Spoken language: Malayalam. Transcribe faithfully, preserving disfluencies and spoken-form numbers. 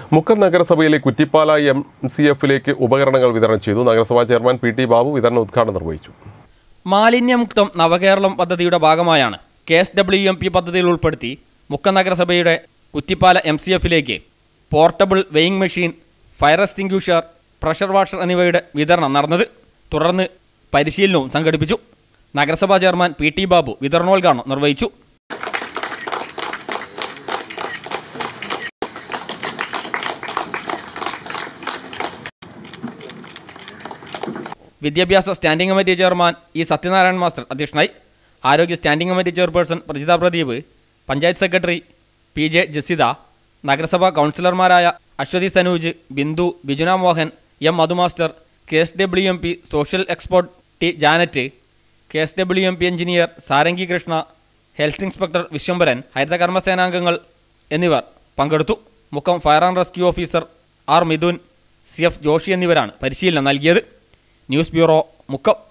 മുക്കം നഗരസഭയിലെ കുറ്റിപ്പാല എം സി എഫിലേക്ക് ഉപകരണങ്ങൾ വിതരണം ചെയ്തു. നഗരസഭാ ചെയർമാൻ പി ടി ബാബു വിതരണ ഉദ്ഘാടനം നിർവഹിച്ചു. മാലിന്യമുക്തം നവകേരളം പദ്ധതിയുടെ ഭാഗമായാണ് K S W M P പദ്ധതിയിൽ ഉൾപ്പെടുത്തി മുക്കം നഗരസഭയുടെ കുറ്റിപ്പാല എം സി എഫിലേക്ക് portable weighing machine, fire extinguisher, pressure washer എന്നിവയുടെ വിതരണം നടന്നത്. തുടർന്ന് പരിശീലനവും സംഘടിപ്പിച്ചു. നഗരസഭാ ചെയർമാൻ പി ടി ബാബു വിതരണോദ്ഘാടനം നിർവഹിച്ചു. വിദ്യാഭ്യാസ standing committee chairman E Sathyanarayanan master അധ്യക്ഷനായി. ആരോഗ്യ standing committee chairperson Prajitha Pradeep, panchayat secretary P J Jasitha, നഗരസഭാ കൗൺസിലർമാരായ Aswathi Sanooj, Bindu, Bijuna Mohan, M Madhu master, K S W M P social expert T Janet, K S W M P engineer Sarangi Krishna, health inspector Vishwambharan, ഹരിതകർമ്മസേനാംഗങ്ങൾ എന്നിവർ പങ്കെടുത്തു. Mukkam fire and rescue officer R Mithun, C F Joshi എന്നിവരാണ് പരിശീലനം നൽകിയത്. News bureau, Mukkam.